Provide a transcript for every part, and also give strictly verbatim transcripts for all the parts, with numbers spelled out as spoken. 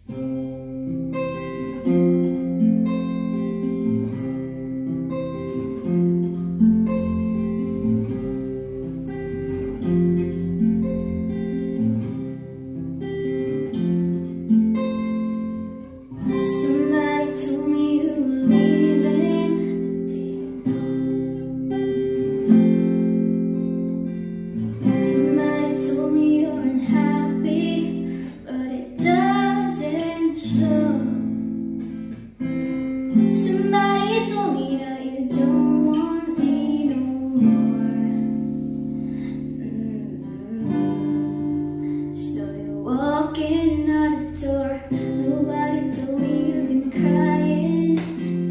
Walking out the door, nobody told me you've been crying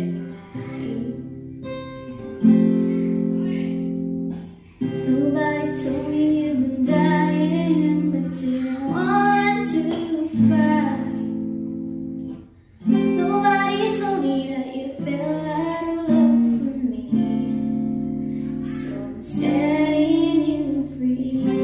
every night. Nobody told me you've been dying, but didn't want to fight. Nobody told me that you fell out of love with me, so I'm setting you free.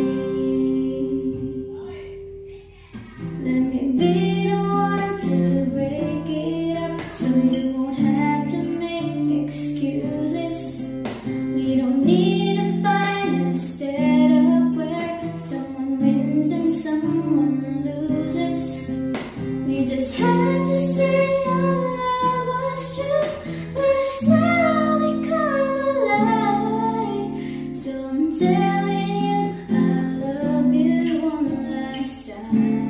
Let me be the one to break it up, so you won't have to make excuses. We don't need to find a setup where someone wins and someone loses. We just have to say our love was true, but it's now become a lie. So I'm telling you I love you one last time.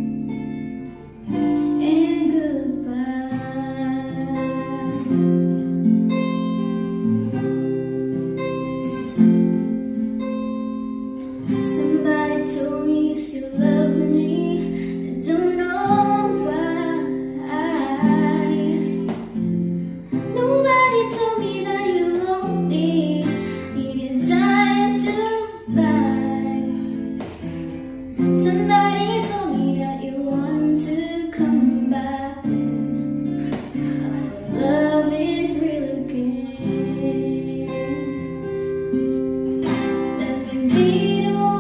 Somebody told me you still love me, I don't know why. Nobody told me that you lonely, needed time to fly. Somebody told me that you want to come back. Our love is real again. Let me be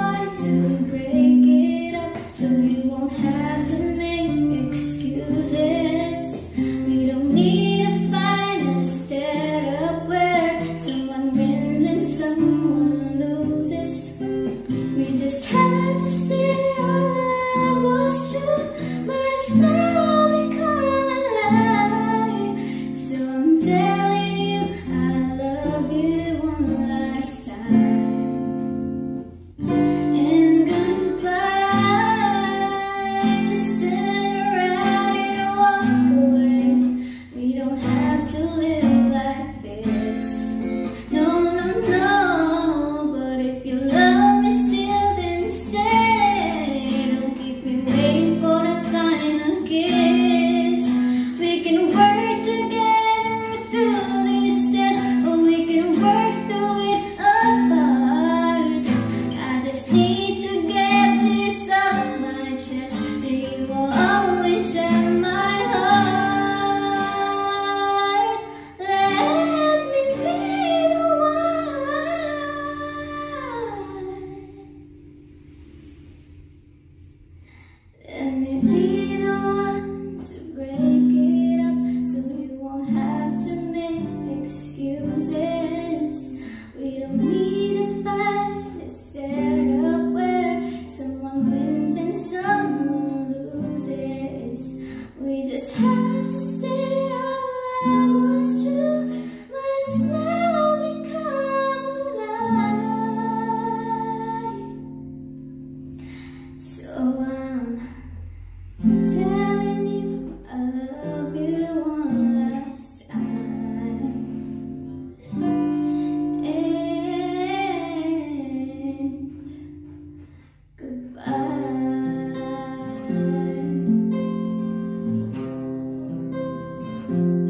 so you won't have to make excuses. We don't need to find a setup where someone wins and someone loses. We just have to say our love was true, but it's now become a lie. So I'm telling you I love you one last time. And goodbye. Let me be the one to break it up, so you won't have to make excuses. We don't need to find a setup where someone wins and someone loses. We just have to say our love was true, but it's now become a lie. So I'm telling you I love you one last time. And goodbye.